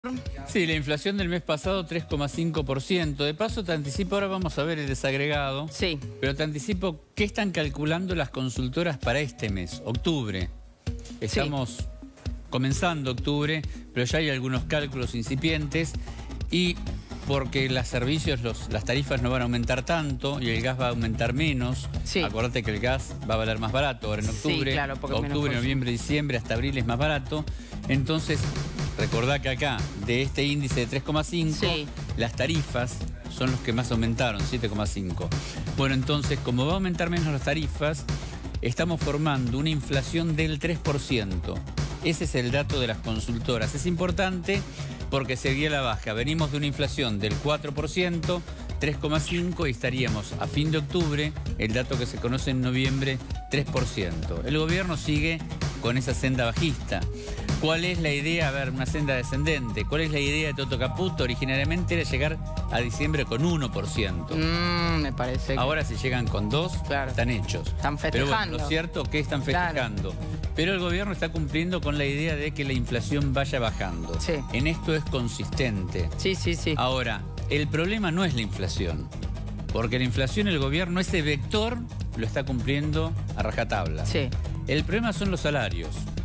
Sí, la inflación del mes pasado 3,5%. De paso te anticipo, ahora vamos a ver el desagregado. Sí. Pero te anticipo qué están calculando las consultoras para este mes, octubre. Estamos comenzando octubre, pero ya hay algunos cálculos incipientes y porque los servicios, las tarifas no van a aumentar tanto y el gas va a aumentar menos. Sí. Acordate que el gas va a valer más barato ahora en octubre. Sí, claro, porque octubre, noviembre, diciembre, hasta abril es más barato. Entonces, recordá que acá, de este índice de 3,5, sí, las tarifas son los que más aumentaron, 7,5. Bueno, entonces, como va a aumentar menos las tarifas, estamos formando una inflación del 3%. Ese es el dato de las consultoras. Es importante porque seguía la baja. Venimos de una inflación del 4%, 3,5% y estaríamos a fin de octubre, el dato que se conoce en noviembre, 3%. El gobierno sigue con esa senda bajista. ¿Cuál es la idea? A ver, una senda descendente. ¿Cuál es la idea de Toto Caputo? Originariamente era llegar a diciembre con 1%. Me parece que... Ahora si llegan con 2, claro, están hechos. Están festejando. Pero bueno, lo cierto es que están festejando. Claro. Pero el gobierno está cumpliendo con la idea de que la inflación vaya bajando. Sí. En esto es consistente. Sí. Ahora, el problema no es la inflación. Porque la inflación, el gobierno, ese vector, lo está cumpliendo a rajatabla. Sí. El problema son los salarios.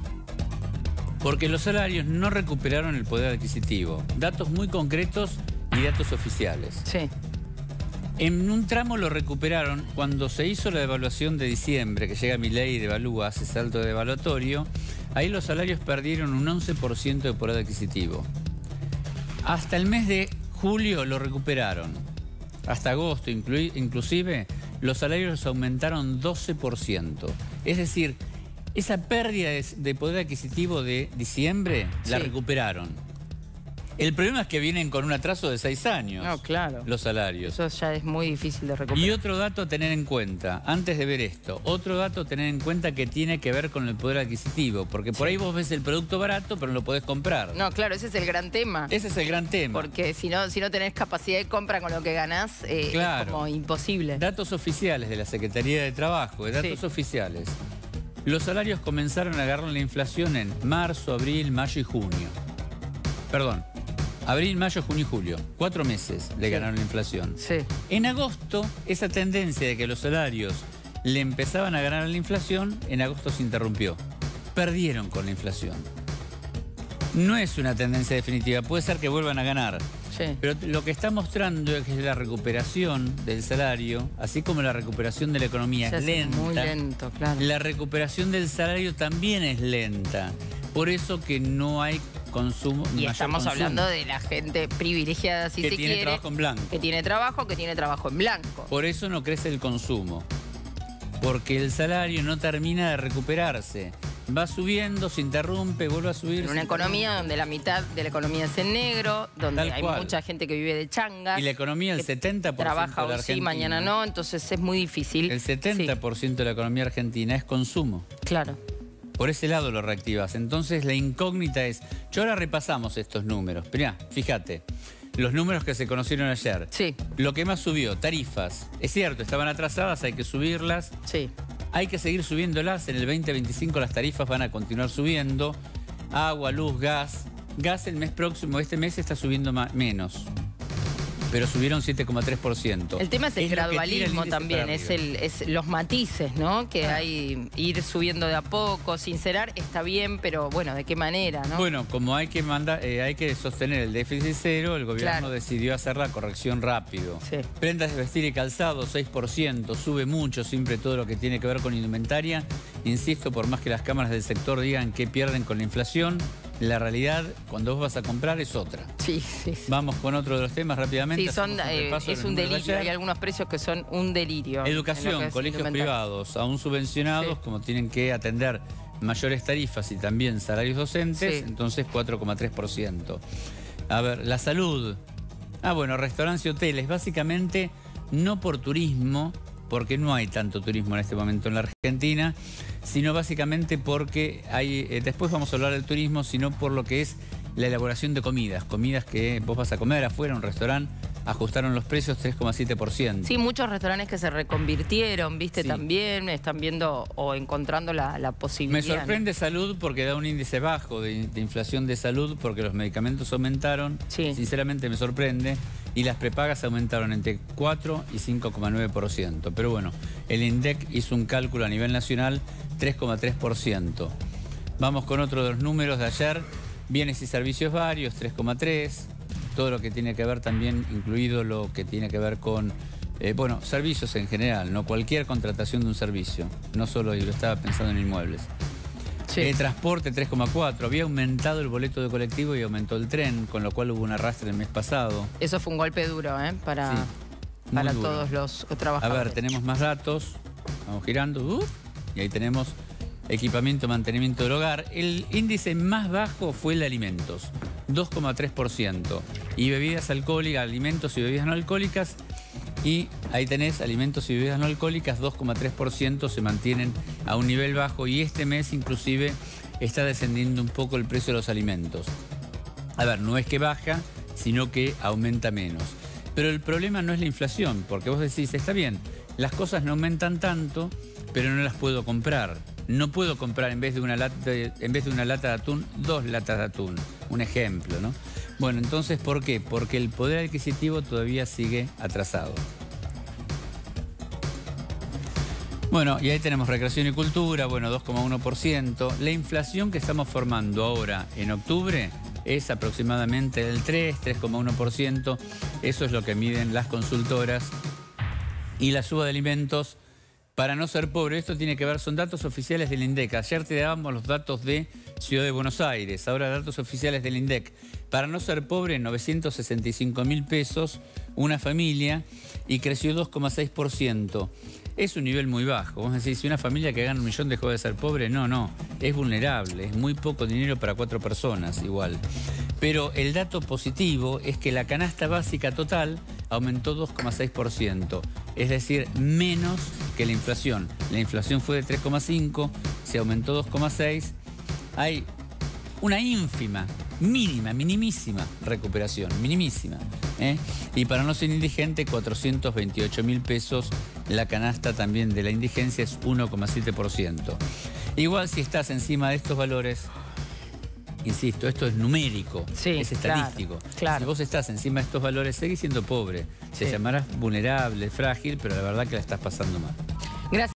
Porque los salarios no recuperaron el poder adquisitivo. Datos muy concretos y datos oficiales. Sí. En un tramo lo recuperaron cuando se hizo la devaluación de diciembre, que llega Milei y devalúa, hace salto de devaluatorio. Ahí los salarios perdieron un 11% de poder adquisitivo. Hasta el mes de julio lo recuperaron. Hasta agosto inclusive los salarios aumentaron 12%. Es decir, esa pérdida de poder adquisitivo de diciembre la recuperaron. El problema es que vienen con un atraso de 6 años. No, claro. Los salarios. Eso ya es muy difícil de recuperar. Y otro dato a tener en cuenta, antes de ver esto, otro dato a tener en cuenta que tiene que ver con el poder adquisitivo. Porque por ahí vos ves el producto barato, pero no lo podés comprar. No, claro, ese es el gran tema. Ese es el gran tema. Porque si no tenés capacidad de compra con lo que ganás, claro, es como imposible. Datos oficiales de la Secretaría de Trabajo, datos oficiales. Los salarios comenzaron a agarrar la inflación en marzo, abril, mayo y junio. Perdón, abril, mayo, junio y julio. 4 meses le ganaron la inflación. Sí. En agosto, esa tendencia de que los salarios le empezaban a ganar la inflación, en agosto se interrumpió. Perdieron con la inflación. No es una tendencia definitiva, puede ser que vuelvan a ganar. Sí. Pero lo que está mostrando es que la recuperación del salario, así como la recuperación de la economía es lenta. Muy lento, claro. La recuperación del salario también es lenta. Por eso que no hay consumo. Y estamos hablando de la gente privilegiada, si se quiere. Que tiene trabajo en blanco. Que tiene trabajo en blanco. Por eso no crece el consumo. Porque el salario no termina de recuperarse. Va subiendo, se interrumpe, vuelve a subir. En una economía donde la mitad de la economía es en negro, donde hay mucha gente que vive de changas. Y la economía, el 70% trabaja de la hoy Argentina. Sí, mañana no, entonces es muy difícil. El 70% de la economía argentina es consumo. Claro. Por ese lado lo reactivas. Entonces la incógnita es... Yo ahora repasamos estos números. Mirá, fíjate. Los números que se conocieron ayer. Sí. Lo que más subió, tarifas. Es cierto, estaban atrasadas, hay que subirlas. Sí. Hay que seguir subiéndolas. En el 2025 las tarifas van a continuar subiendo. Agua, luz, gas. Gas el mes próximo, este mes está subiendo menos. Pero subieron 7,3%. El tema es el gradualismo también, es los matices, ¿no? Que hay, ir subiendo de a poco, sincerar, está bien, pero bueno, ¿de qué manera, no? Bueno, como hay que sostener el déficit cero, el gobierno decidió hacer la corrección rápido. Sí. Prendas de vestir y calzado, 6%, sube mucho siempre todo lo que tiene que ver con indumentaria. Insisto, por más que las cámaras del sector digan que pierden con la inflación, la realidad, cuando vos vas a comprar, es otra. Sí. Vamos con otro de los temas rápidamente. Sí, es un delirio. Hay algunos precios que son un delirio. Educación, colegios privados, aún subvencionados, como tienen que atender mayores tarifas y también salarios docentes, entonces 4,3%. A ver, la salud. Bueno, restaurantes y hoteles, básicamente no por turismo, porque no hay tanto turismo en este momento en la Argentina, sino básicamente porque hay, después vamos a hablar del turismo, sino por lo que es la elaboración de comidas que vos vas a comer afuera en un restaurante, ajustaron los precios 3,7%. Sí, muchos restaurantes que se reconvirtieron, viste, sí. También están viendo o encontrando la posibilidad. Me sorprende Salud porque da un índice bajo de inflación de salud porque los medicamentos aumentaron. Sí. Sinceramente me sorprende. Y las prepagas aumentaron entre 4 y 5,9%. Pero bueno, el INDEC hizo un cálculo a nivel nacional 3,3%. Vamos con otro de los números de ayer. Bienes y servicios varios, 3,3%. Todo lo que tiene que ver también, incluido lo que tiene que ver con, bueno, servicios en general, no cualquier contratación de un servicio. No solo, yo estaba pensando en inmuebles. Sí. Transporte, 3,4%. Había aumentado el boleto de colectivo y aumentó el tren, con lo cual hubo un arrastre el mes pasado. Eso fue un golpe duro, para duro. Todos los trabajadores. A ver, tenemos más datos. Vamos girando. Y ahí tenemos equipamiento, mantenimiento del hogar. El índice más bajo fue el de alimentos, 2,3%. Y bebidas alcohólicas, alimentos y bebidas no alcohólicas. Y ahí tenés alimentos y bebidas no alcohólicas, 2,3% se mantienen a un nivel bajo. Y este mes inclusive está descendiendo un poco el precio de los alimentos. A ver, no es que baja, sino que aumenta menos. Pero el problema no es la inflación, porque vos decís, está bien, las cosas no aumentan tanto, pero no las puedo comprar. No puedo comprar en vez de una lata de atún, 2 latas de atún. Un ejemplo, ¿no? Bueno, entonces, ¿por qué? Porque el poder adquisitivo todavía sigue atrasado. Bueno, y ahí tenemos recreación y cultura, bueno, 2,1%. La inflación que estamos formando ahora en octubre es aproximadamente del 3,1%. Eso es lo que miden las consultoras. Y la suba de alimentos, para no ser pobre, esto tiene que ver, son datos oficiales del INDEC. Ayer te dábamos los datos de Ciudad de Buenos Aires, ahora datos oficiales del INDEC. Para no ser pobre, 965.000 pesos, una familia, y creció 2,6%. Es un nivel muy bajo. Vamos a decir, si una familia que gana 1 millón dejó de ser pobre, no, es vulnerable, es muy poco dinero para 4 personas igual. Pero el dato positivo es que la canasta básica total aumentó 2,6%, es decir, menos que la inflación. La inflación fue de 3,5%, se aumentó 2,6%. Hay una ínfima, mínima, minimísima recuperación, minimísima. Y para no ser indigente, 428.000 pesos. La canasta también de la indigencia es 1,7%. Igual si estás encima de estos valores, insisto, esto es numérico, es estadístico. Claro. Si vos estás encima de estos valores, seguís siendo pobre. Se llamarás vulnerable, frágil, pero la verdad que la estás pasando mal. Gracias.